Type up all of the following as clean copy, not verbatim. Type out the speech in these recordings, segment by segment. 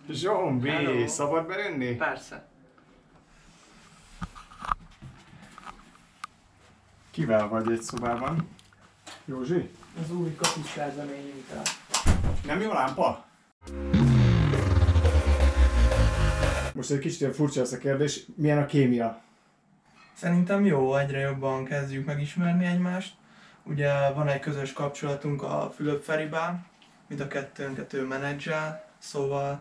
Zsombi, Hello. szabad bejönni? Persze. Kivel vagy egy szobában? Józsi? Az új kapiskázeményünkkel. Nem jó lámpa? Most egy kicsit ilyen furcsa ez a kérdés. Milyen a kémia? Szerintem jó, egyre jobban kezdjük megismerni egymást. Ugye van egy közös kapcsolatunk a Fülöp Feribál, mind a kettőnket ő menedzsel, szóval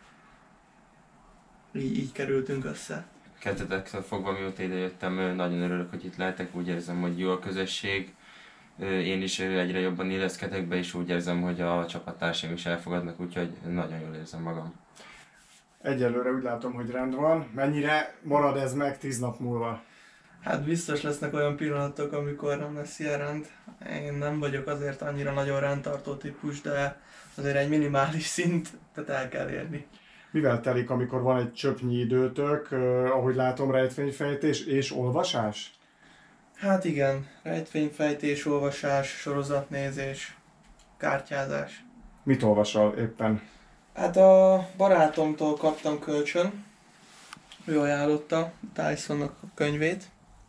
így kerültünk össze. Kezdetektől fogva, mióta ide jöttem, nagyon örülök, hogy itt lehetek, úgy érzem, hogy jó a közösség. Én is egyre jobban illeszkedek be, és úgy érzem, hogy a csapattársaim is elfogadnak, úgyhogy nagyon jól érzem magam. Egyelőre úgy látom, hogy rend van. Mennyire marad ez meg 10 nap múlva? Hát biztos lesznek olyan pillanatok, amikor nem lesz ilyen rend. Én nem vagyok azért annyira nagyon rendtartó típus, de azért egy minimális szintet el kell érni. Mivel telik, amikor van egy csöpnyi időtök, ahogy látom, rejtvényfejtés és olvasás? Hát igen, rejtvényfejtés, olvasás, sorozatnézés, kártyázás. Mit olvasol éppen? Hát a barátomtól kaptam kölcsön, ő ajánlotta Tysonnak a könyvét.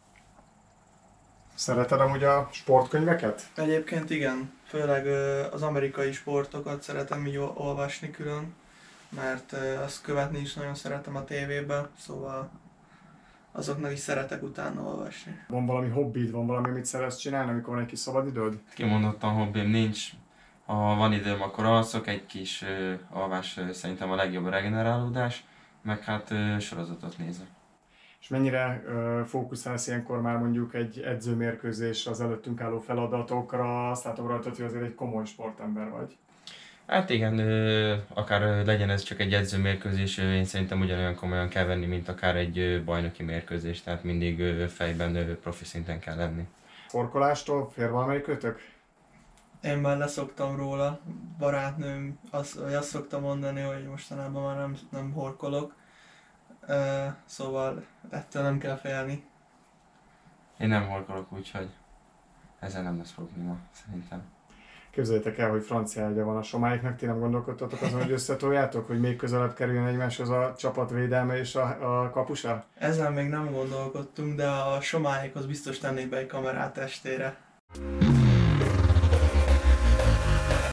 Szereted amúgy a sportkönyveket? Egyébként igen, főleg az amerikai sportokat szeretem így olvasni külön, mert azt követni is nagyon szeretem a tévében, szóval azoknak is szeretek utána olvasni. Van valami hobbid, van valami, amit szeretsz csinálni, amikor van egy kis szabadidőd? Kimondottan hobbim nincs. Ha van időm, akkor alszok, egy kis alvás szerintem a legjobb a regenerálódás, meg hát sorozatot nézek. És mennyire fókuszálsz ilyenkor már mondjuk egy edzőmérkőzés az előttünk álló feladatokra? Azt látom rajtad, hogy azért egy komoly sportember vagy. Hát igen, akár legyen ez csak egy edzőmérkőzés, én szerintem ugyanolyan komolyan kell venni, mint akár egy bajnoki mérkőzés, tehát mindig fejben profi szinten kell lenni. Horkolástól fér valamelyikőtök? Én már leszoktam róla, barátnőm azt szokta mondani, hogy mostanában már nem horkolok, szóval ettől nem kell félni. Én nem horkolok, úgyhogy ezzel nem lesz probléma, szerintem. Képzeljétek el, hogy francia ágya van a somáiknak, ti nem gondolkodtatok azon, hogy összetoljátok, hogy még közelebb kerüljön egymáshoz a csapatvédelme és a kapusa? Ezen még nem gondolkodtunk, de a somáikhoz biztos tennék be egy kamerát estére.